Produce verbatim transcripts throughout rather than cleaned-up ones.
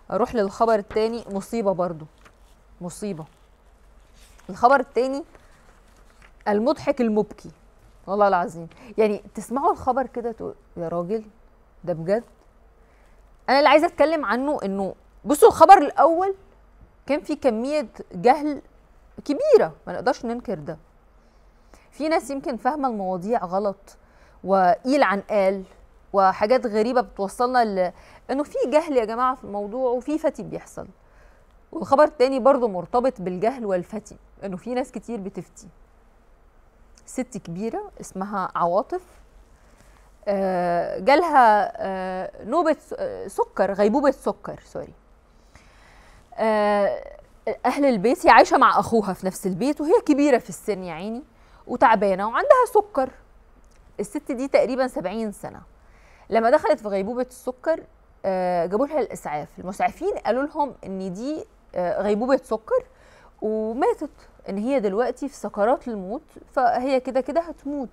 اروح للخبر التاني، مصيبه برضو، مصيبه. الخبر التاني المضحك المبكي، والله العظيم. يعني تسمعوا الخبر كده تقول يا راجل ده بجد. انا اللي عايزه اتكلم عنه انه بصوا الخبر الاول كان في كميه جهل كبيره، ما نقدرش ننكر ده. في ناس يمكن فاهمه المواضيع غلط وقيل عن قال وحاجات غريبه بتوصلنا ل انه في جهل يا جماعه في الموضوع وفي فتي بيحصل. والخبر التاني برضه مرتبط بالجهل والفتي، انه في ناس كتير بتفتي. ست كبيره اسمها عواطف جالها نوبه سكر، غيبوبه سكر سوري. اهل البيت، هي عايشه مع اخوها في نفس البيت وهي كبيره في السن يا عيني وتعبانه وعندها سكر. الست دي تقريبا سبعين سنه. لما دخلت في غيبوبه السكر جابوا لها الاسعاف، المسعفين قالوا لهم ان دي غيبوبه سكر وماتت، ان هي دلوقتي في سكرات الموت، فهي كده كده هتموت.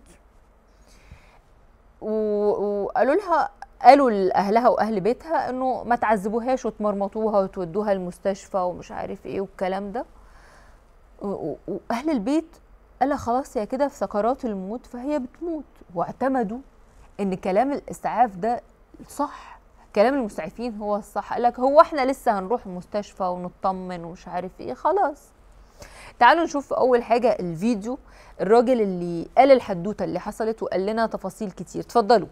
وقالوا لها، قالوا لاهلها واهل بيتها انه ما تعذبوهاش وتمرمطوها وتودوها المستشفى ومش عارف ايه والكلام ده. واهل البيت قال خلاص هي كده في سكرات الموت فهي بتموت، واعتمدوا ان كلام الاسعاف ده صح، كلام المسعفين هو الصح. قال لك هو احنا لسه هنروح المستشفى ونطمن ومش عارف ايه، خلاص. تعالوا نشوف اول حاجه الفيديو، الراجل اللي قال الحدوته اللي حصلت وقال لنا تفاصيل كتير. اتفضلوا.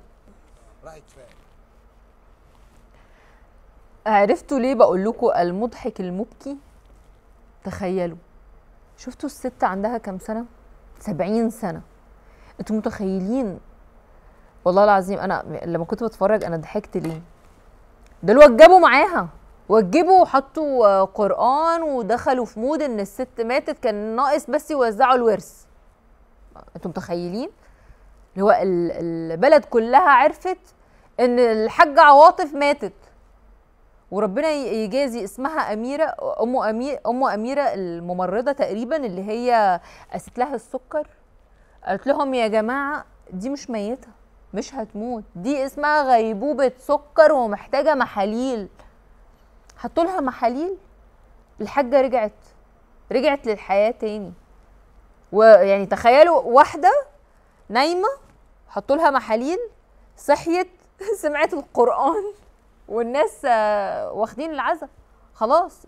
عرفتوا ليه بقول لكم المضحك المبكي؟ تخيلوا، شفتوا الست عندها كام سنه؟ سبعين سنه. انتوا متخيلين؟ والله العظيم انا لما كنت بتفرج انا ضحكت ليه؟ دول وجبوا معاها، وجبوا وحطوا قرآن ودخلوا في مود ان الست ماتت، كان ناقص بس يوزعوا الورث. انتوا متخيلين؟ اللي هو البلد كلها عرفت ان الحاجة عواطف ماتت، وربنا يجازي اسمها أميرة، ام أميرة ام أميرة الممرضة تقريبا اللي هي قست لها السكر، قالت لهم يا جماعة دي مش ميتة، مش هتموت، دي اسمها غيبوبة سكر ومحتاجة محاليل. حطوا لها محاليل، الحاجة رجعت رجعت للحياة تاني. ويعني تخيلوا واحدة نايمة حطوا لها محاليل صحيت سمعت القرآن والناس واخدين العزا، خلاص.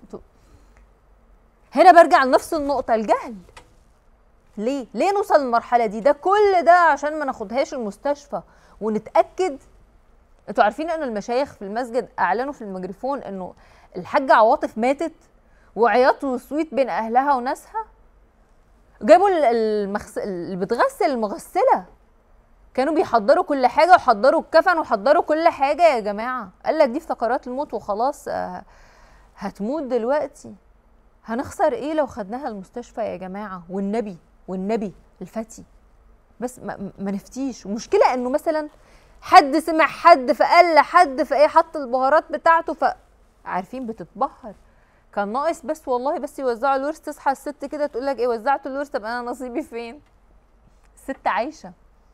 هنا برجع لنفس النقطة، الجهل. ليه؟ ليه نوصل للمرحلة دي؟ ده كل ده عشان ما ناخدهاش المستشفى ونتأكد. انتوا عارفين ان المشايخ في المسجد اعلنوا في الميكروفون انه الحاجة عواطف ماتت، وعياط وصويت بين اهلها وناسها. جابوا المغس... اللي بتغسل المغسلة، كانوا بيحضروا كل حاجة وحضروا الكفن وحضروا كل حاجة يا جماعة. قال لك دي في سكرات الموت وخلاص هتموت دلوقتي، هنخسر ايه لو خدناها المستشفى يا جماعة؟ والنبي والنبي الفتي بس ما, ما نفتيش. ومشكلة انه مثلا حد سمع حد فقال لحد فايه حط البهارات بتاعته، فعارفين بتتبهر. كان ناقص بس والله بس يوزعوا الورث، تصحى الست كده تقول لك ايه وزعتوا الورث، طب انا نصيبي فين؟ الست عايشه.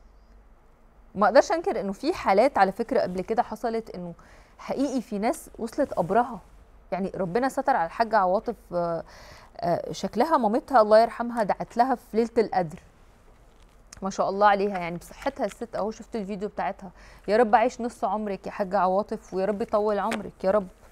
ما اقدرش انكر انه في حالات على فكره قبل كده حصلت انه حقيقي في ناس وصلت قبرها. يعني ربنا ستر على الحاجه عواطف، شكلها مامتها الله يرحمها دعت لها في ليله القدر، ما شاء الله عليها، يعني بصحتها الست اهو. شفت الفيديو بتاعتها؟ يا رب عيش نص عمرك يا حاجه عواطف، ويا رب يطول عمرك يا رب.